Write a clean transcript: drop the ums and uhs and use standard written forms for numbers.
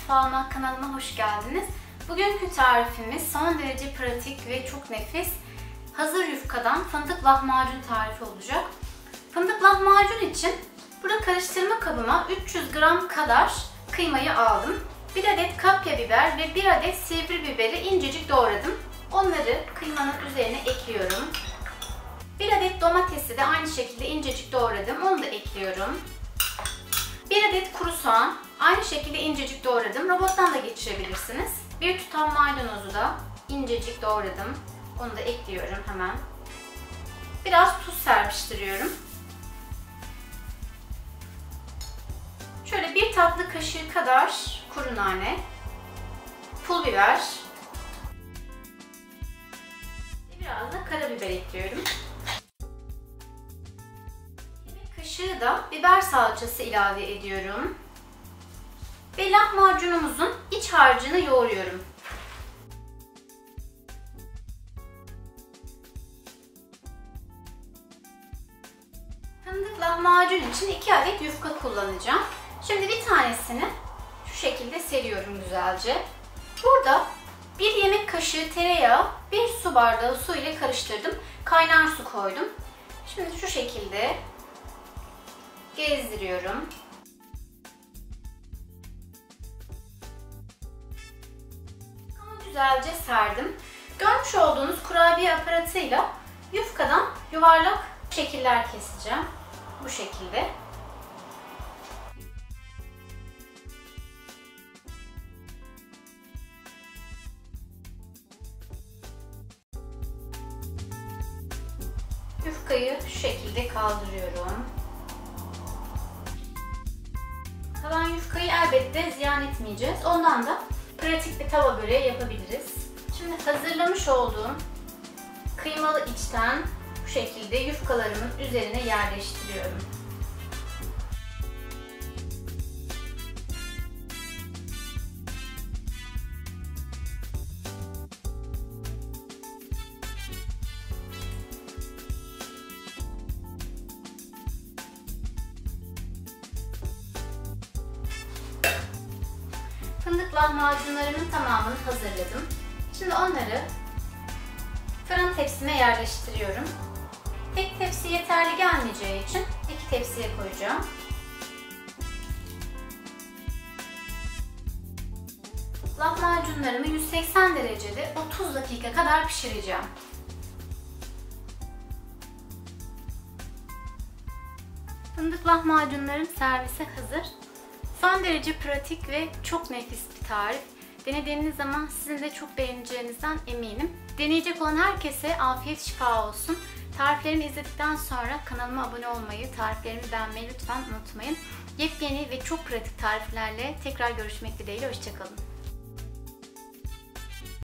Mutfağıma, kanalıma hoş geldiniz. Bugünkü tarifimiz son derece pratik ve çok nefis hazır yufkadan fındık lahmacun tarifi olacak. Fındık lahmacun için burada karıştırma kabıma 300 gram kadar kıymayı aldım. 1 adet kapya biber ve 1 adet sivri biberi incecik doğradım. Onları kıymanın üzerine ekliyorum. 1 adet domatesi de aynı şekilde incecik doğradım. Onu da ekliyorum. 1 adet kuru soğan aynı şekilde incecik doğradım. Robottan da geçirebilirsiniz. 1 tutam maydanozu da incecik doğradım. Onu da ekliyorum hemen. Biraz tuz serpiştiriyorum. Şöyle 1 tatlı kaşığı kadar kuru nane, pul biber, biraz da karabiber ekliyorum. Yemek kaşığı da biber salçası ilave ediyorum. Ve lahmacunumuzun iç harcını yoğuruyorum. Fındık lahmacun için 2 adet yufka kullanacağım. Şimdi bir tanesini şu şekilde seriyorum güzelce. Burada 1 yemek kaşığı tereyağı, 1 su bardağı su ile karıştırdım. Kaynar su koydum. Şimdi şu şekilde gezdiriyorum. Güzelce serdim. Görmüş olduğunuz kurabiye aparatıyla yufkadan yuvarlak şekiller keseceğim. Bu şekilde. Yufkayı şu şekilde kaldırıyorum. Kalan yufkayı elbette ziyan etmeyeceğiz. Ondan da pratik bir tava böreği yapabiliriz. Şimdi hazırlamış olduğum kıymalı içten bu şekilde yufkalarımın üzerine yerleştiriyorum. Fındık lahmacunlarımın tamamını hazırladım. Şimdi onları fırın tepsime yerleştiriyorum. Tek tepsi yeterli gelmeyeceği için 2 tepsiye koyacağım. Lahmacunlarımı 180 derecede 30 dakika kadar pişireceğim. Fındık lahmacunlarım servise hazır. Son derece pratik ve çok nefis bir tarif. Denediğiniz zaman sizin de çok beğeneceğinizden eminim. Deneyecek olan herkese afiyet şifa olsun. Tariflerimi izledikten sonra kanalıma abone olmayı, tariflerimi beğenmeyi lütfen unutmayın. Yepyeni ve çok pratik tariflerle tekrar görüşmek dileğiyle. Hoşça kalın.